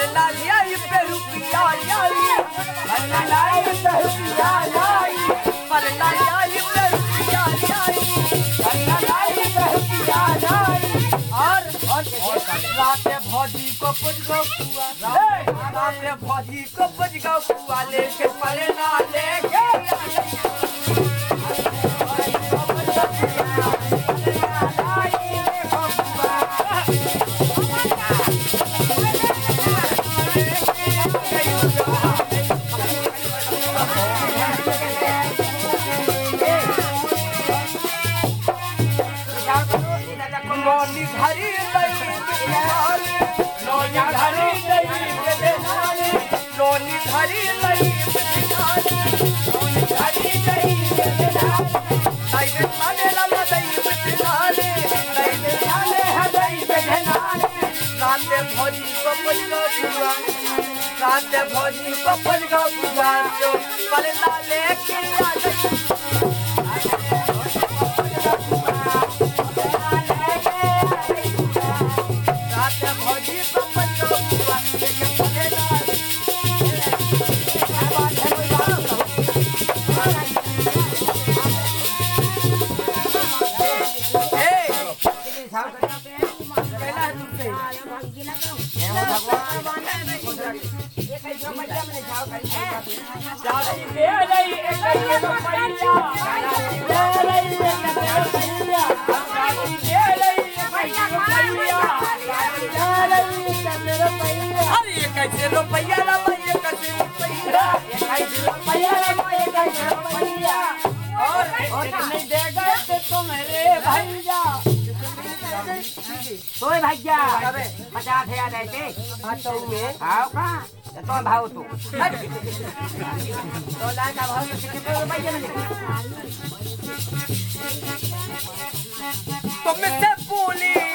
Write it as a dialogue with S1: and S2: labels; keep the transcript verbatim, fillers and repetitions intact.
S1: लाई पे रुपया लाई पलना लाई पे रुपया लाई पलना लाई पे रुपया लाई पलना लाई पे रुपया लाई और रात भौजी को पुजगो कुआ रात भौजी को पुजगो कुआ लेके पलना लेके लोनी घरी नहीं बिनाले लोनी घरी नहीं बिनाले लोनी घरी नहीं बिनाले लोनी घरी नहीं बिनाले नहीं बिनाले लला नहीं बिनाले नहीं बिनाले है नहीं बिनाले रात भौजी को पुजगो कुआ रात भौजी को पुजगो कुआ जो पलना लेके आ tôi भैया पचास हजार देते तो में भाव का तो भाव तो तो लाख का भाव कितने रुपए में तुम से बोली